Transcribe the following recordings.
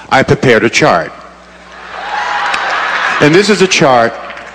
I prepared a chart. And this is a chart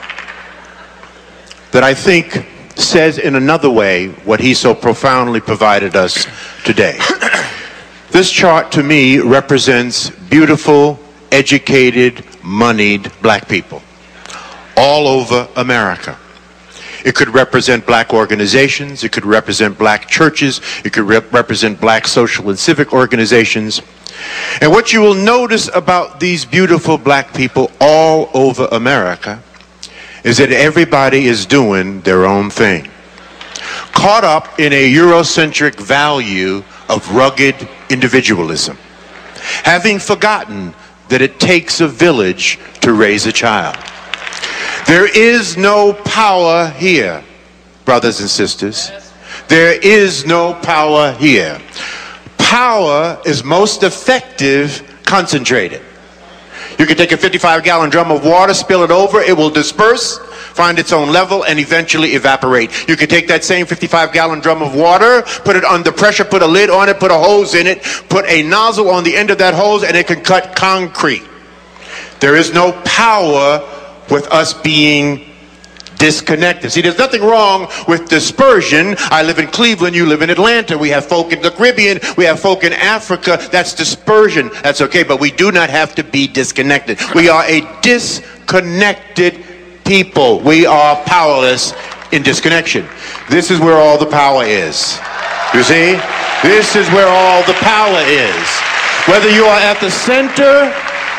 that I think says in another way what he so profoundly provided us today. This chart to me represents beautiful, educated, moneyed black people all over America. It could represent black organizations, it could represent black churches, it could represent black social and civic organizations. And what you will notice about these beautiful black people all over America is that everybody is doing their own thing, caught up in a Eurocentric value of rugged individualism, having forgotten that it takes a village to raise a child. There is no power here, brothers and sisters. There is no power here. Power is most effective concentrated. You can take a 55-gallon drum of water, spill it over, it will disperse, find its own level, and eventually evaporate. You can take that same 55-gallon drum of water, put it under pressure, put a lid on it, put a hose in it, put a nozzle on the end of that hose, and it can cut concrete. There is no power with us being disconnected. See, there's nothing wrong with dispersion. I live in Cleveland, you live in Atlanta. We have folk in the Caribbean, we have folk in Africa. That's dispersion. That's okay, but we do not have to be disconnected. We are a disconnected people. We are powerless in disconnection. This is where all the power is. You see? This is where all the power is. Whether you are at the center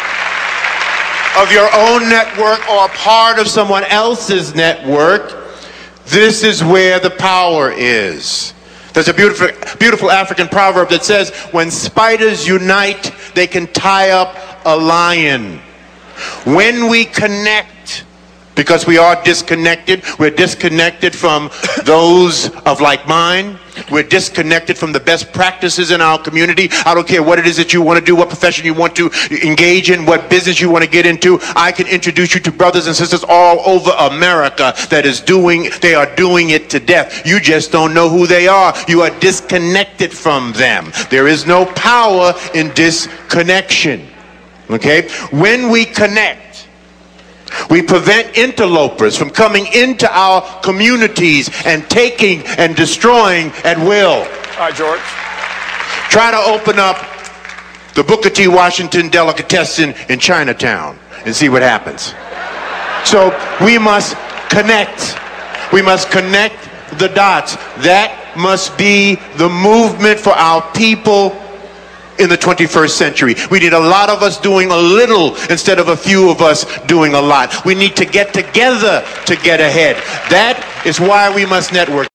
of your own network or a part of someone else's network, this is where the power is. There's a beautiful African proverb that says, when spiders unite, they can tie up a lion. When we connect, because we are disconnected, we're disconnected from those of like mind. We're disconnected from the best practices in our community. I don't care what it is that you want to do, what profession you want to engage in, what business you want to get into. I can introduce you to brothers and sisters all over America that is they are doing it to death. You just don't know who they are. You are disconnected from them. There is no power in disconnection. Okay? When we connect, we prevent interlopers from coming into our communities and taking and destroying at will. All right, George. Try to open up the Booker T. Washington delicatessen in Chinatown and see what happens. So we must connect. We must connect the dots. That must be the movement for our people in the 21st century. We need a lot of us doing a little instead of a few of us doing a lot. We need to get together to get ahead. That is why we must network.